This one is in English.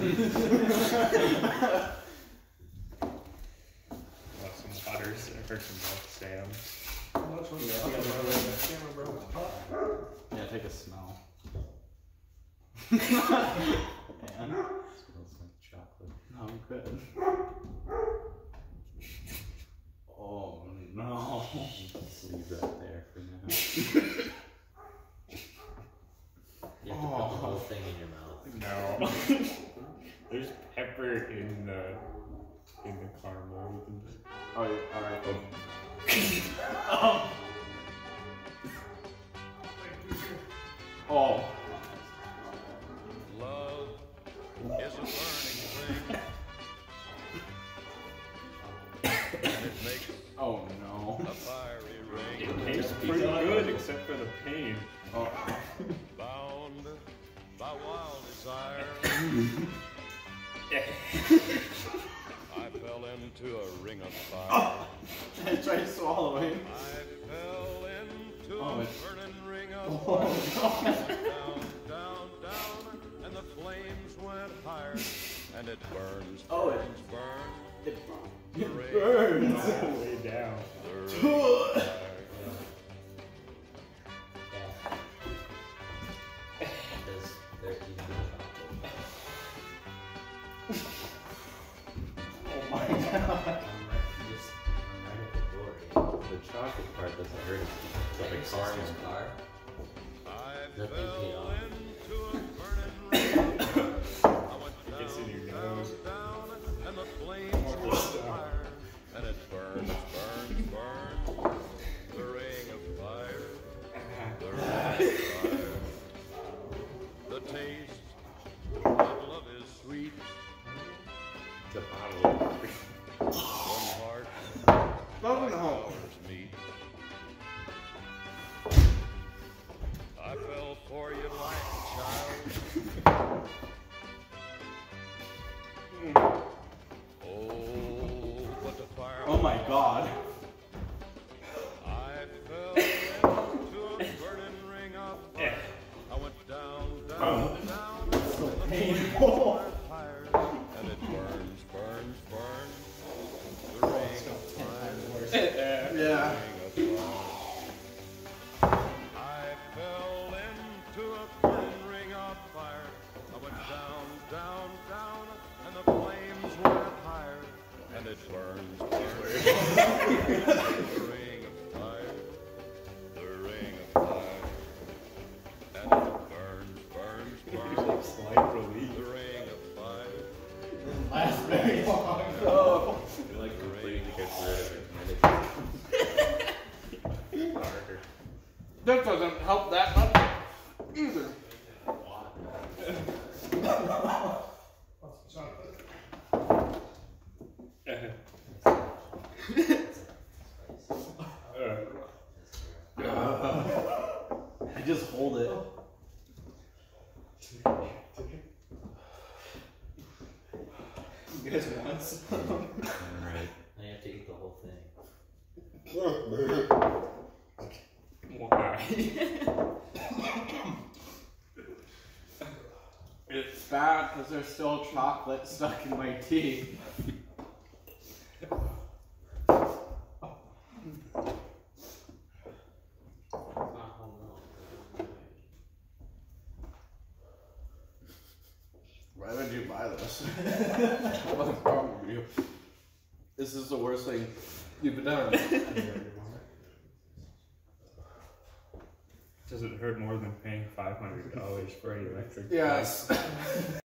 some waters or some milk, Sam. Yeah, take a smell. Man. Smells like chocolate. No, I'm good. Oh no. Just leave that there for now. You have to put the whole thing in your mouth. No. There's pepper in the caramel. Oh, alright. Oh. Love is a burning thing, and it makes Oh no. a fiery ring. It tastes pretty good except for the pain. Oh. Bound by wild desire, I fell into a ring of fire. I tried swallowing. I fell into Oh, a it's- burning ring of Oh, fire. Down, down, down, and the flames went higher, and it burns, Oh, burns, burns. it burns. All the way down. The ring of fire. Yeah. Because they're eating Oh my god. chocolate. I'm right at the door here. The chocolate part doesn't hurt as much. Is that your sister's car? I Nothing fell paid off. into a burning ring. I went down, Gets in your down, nose. down, and the flames were fire, and it burns, burns, burns. The ring of fire, the ring of fire. The taste of love is sweet. The bottle of One heart, Doesn't help. flowers meet. I fell for you like a child. Oh, but the fire. Oh my god. I fell into a burning ring of fire. I went down, down, down, So painful. fire, and it burns, burns, burns. The ring of fire, Yeah. ring of fire. I fell into a burning ring of fire. I went down, down, down, and the flames went higher, and it burns, burns. The ring of fire, the ring of fire, and it burns, burns, burns. Slight relief. The ring of fire, Last very long. Oh. You're like completely gets rid of it. Harder. That doesn't help that much either. I just hold it. You guys want some? Alright. Now you have to eat the whole thing. Why? It's bad because there's still chocolate stuck in my teeth. Why would you buy this? What's wrong with you? This is the worst thing you've done. Does it hurt more than paying $500 for an electric? Yes.